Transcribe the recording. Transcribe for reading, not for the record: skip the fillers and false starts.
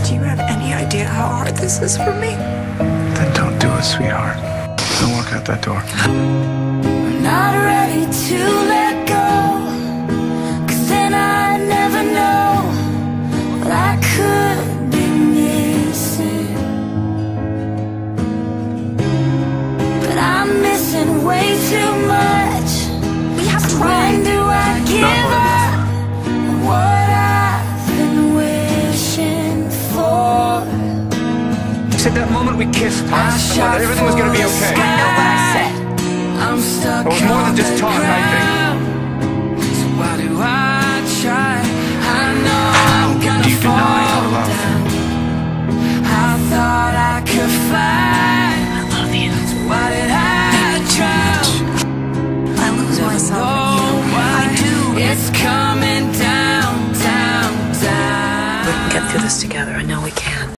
Do you have any idea how hard this is for me? Then don't do it, sweetheart. Don't walk out that door. I'm not ready to let go, 'cause then I never know what I could be missing. But I'm missing way too much. We have to When do I give up what I've been wishing for? You said that moment we kissed, I thought that everything was gonna be okay. I know what I said. I'm stuck. It was more than just talk, I think. So why do I try? I know I'm gonna Do you deny fall our love? down. I thought I could fly. I love you. So why did I drown? I lose myself in you. I do. It's coming down, down, down. We can get through this together. I know we can.